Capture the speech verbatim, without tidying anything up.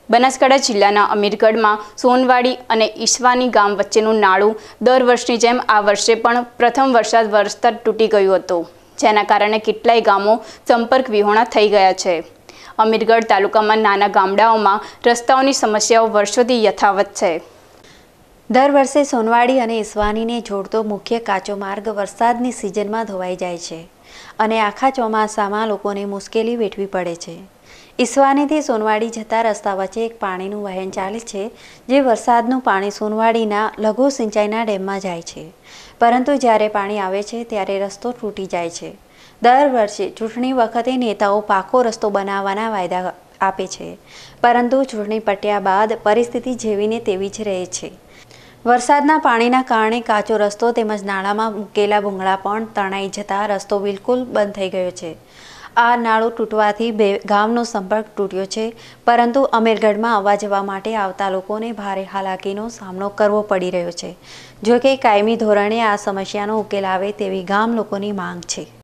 બનાસકાંઠા જિલ્લાના અમીરગઢમાં સોનવાડી અને ઈસવાની ગામ વચ્ચેનું નાળું દર વર્ષની જેમ આ વર્ષે પણ પ્રથમ વરસાદ વરસતા તૂટી ગયું હતું, જેના કારણે કેટલાય ગામો સંપર્ક વિહોણા થઈ ગયા છે। અમીરગઢ તાલુકામાં નાના ગામડાઓમાં રસ્તાઓની સમસ્યાઓ વર્ષોથી યથાવત છે। દર વર્ષે સોનવાડી અને ઈસવાનીને જોડતો મુખ્ય કાચો માર્ગ વરસાદની સિઝનમાં ધોવાઈ જાય છે અને આખા ચોમાસામાં લોકોને મુશ્કેલી વેઠવી પડે છે। ઈસવાનીથી સોનવાડી જતા રસ્તા વચ્ચે એક પાણીનું વહેણ ચાલે છે, જે વરસાદનું પાણી સોનવાડીના લઘુ સિંચાઈના ડેમમાં જાય છે, પરંતુ જ્યારે પાણી આવે છે ત્યારે રસ્તો તૂટી જાય છે। દર વર્ષે ચૂંટણી વખતે નેતાઓ પાકો રસ્તો બનાવવાના વાયદા આપે છે, પરંતુ ચૂંટણી પટ્યા બાદ પરિસ્થિતિ જેવીને તેવી જ રહે છે। વરસાદના પાણીના કારણે કાચો રસ્તો તેમજ નાળામાં મૂકેલા ભૂંગળા પણ તણાઈ જતા રસ્તો બિલકુલ બંધ થઈ ગયો છે। આ નાળું તૂટવાથી બે ગામનો સંપર્ક તૂટ્યો છે, પરંતુ અમીરગઢમાં આવવા જવા માટે આવતા લોકોને ભારે હાલાકીનો સામનો કરવો પડી રહ્યો છે। જો કે કાયમી ધોરણે આ સમસ્યાનો ઉકેલ આવે તેવી ગામ લોકોની માંગ છે।